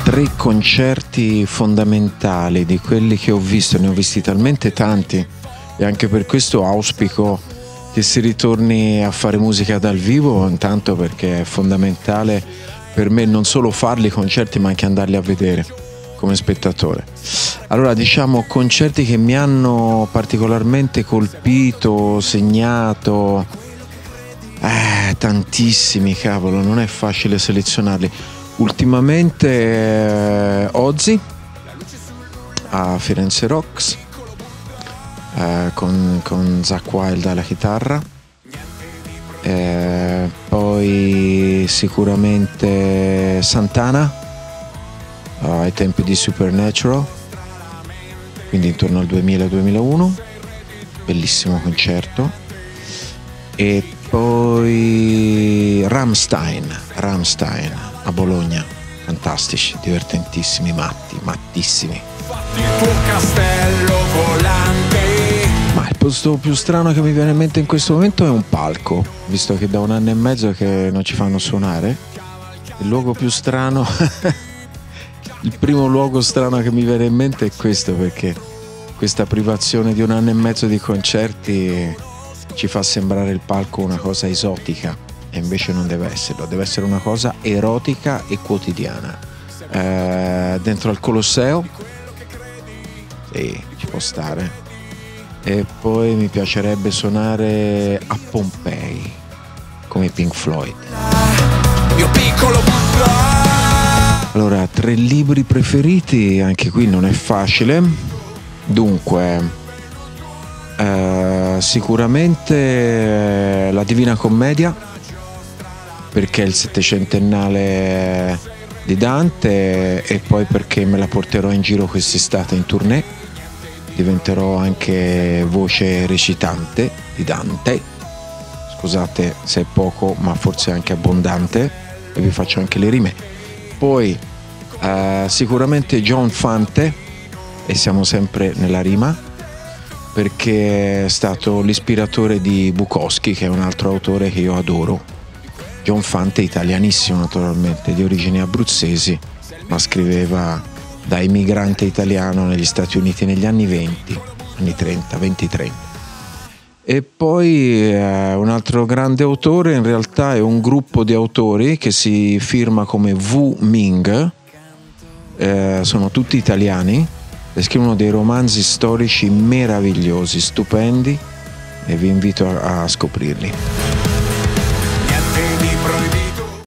3 concerti fondamentali di quelli che ho visto, ne ho visti talmente tanti e anche per questo auspico che si ritorni a fare musica dal vivo, intanto perché è fondamentale per me non solo farli i concerti ma anche andarli a vedere come spettatore. Allora, diciamo concerti che mi hanno particolarmente colpito, segnato, tantissimi, cavolo, non è facile selezionarli. Ultimamente Ozzy a Firenze Rocks, con Zakk Wylde alla chitarra, poi sicuramente Santana ai tempi di Supernatural, quindi intorno al 2000-2001, bellissimo concerto. E poi Rammstein a Bologna, fantastici, divertentissimi, mattissimi. Il tuo castello volante. Ma il posto più strano che mi viene in mente in questo momento è un palco, visto che da 1 anno e mezzo che non ci fanno suonare. Il luogo più strano il primo luogo strano che mi viene in mente è questo, perché questa privazione di 1 anno e mezzo di concerti ci fa sembrare il palco una cosa esotica, e invece non deve esserlo, deve essere una cosa erotica e quotidiana. Dentro al Colosseo, sì, ci può stare. E poi mi piacerebbe suonare a Pompei come Pink Floyd. Mio piccolo Buddha. Allora, 3 libri preferiti, anche qui non è facile. Dunque, sicuramente La Divina Commedia, perché è il 700ennale di Dante, e poi perché me la porterò in giro quest'estate in tournée, diventerò anche voce recitante di Dante, scusate se è poco ma forse anche abbondante, e vi faccio anche le rime. Poi sicuramente John Fante, e siamo sempre nella rima, perché è stato l'ispiratore di Bukowski, che è un altro autore che io adoro. John Fante, italianissimo naturalmente, di origini abruzzesi, ma scriveva da immigrante italiano negli Stati Uniti negli anni 20, anni 30, 20-30. E poi un altro grande autore, in realtà è un gruppo di autori che si firma come Wu Ming, sono tutti italiani e scrivono dei romanzi storici meravigliosi, stupendi, e vi invito a scoprirli.